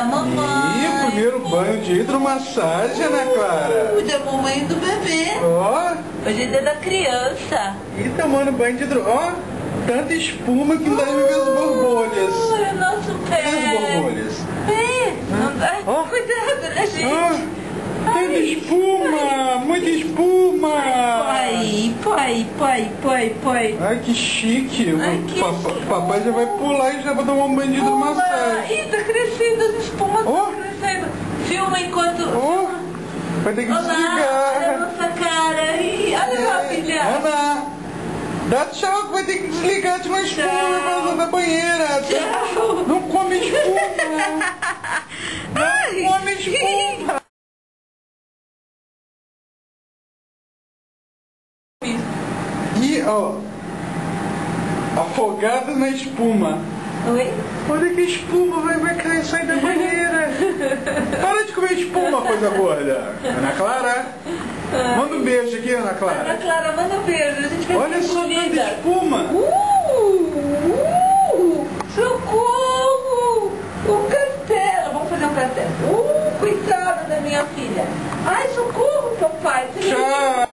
da mamãe. Ih, primeiro banho de hidromassagem, Ana Clara. Da mamãe e do bebê. Ó. Hoje é dia da criança. E tomando banho de hidro... Ó, tanta espuma que não dá pra ver as borbolhas. Ai, o nosso pé. Cadê as borbolhas? Pé. Ai, Ó. cuidado, né, gente? Ó, tanta espuma, muita espuma. Pai. Ai, que chique. Ai, que chique. Papai já vai pular e já vai tomar um banho de hidromassagem. Ih, tá crescendo, as espumas Ó. estão crescendo. Filma enquanto... Ó, vai ter que Olá, olha a desligar. nossa cara. Ih, olha lá, filha. Ana, dá tchau que vai ter que desligar de uma espuma por causa da banheira. Tchau. Não come espuma. Ai. Não come espuma. E, ó, afogado na espuma. Oi? Olha que espuma, vai cair, sair da banheira. Para de comer espuma, coisa gorda. Ana Clara, manda um beijo aqui, Ana Ana Clara. Clara, manda um beijo. A gente vai Olha ser só tanta engolida. espuma. Socorro! O castelo. Vamos fazer um castelo. Coitado da minha filha. Ai, socorro, papai. Tchau.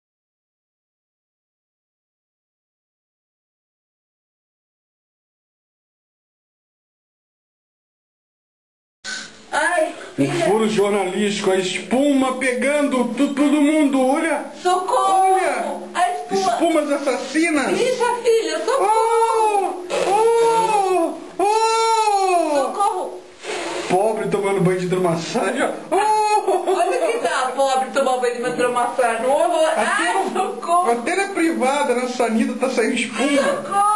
Ai, Um filha. furo jornalístico, a espuma pegando todo mundo, olha! Socorro! Olha! A espuma. Espumas assassinas! Isso, filha, socorro! Oh! Oh! Oh! Socorro! Pobre tomando banho de hidromassagem, ó. Oh! Olha que dá, pobre, tomar banho de hidromassagem. No horror. Ai, socorro! Até na privada, na sanita, tá saindo espuma. Socorro!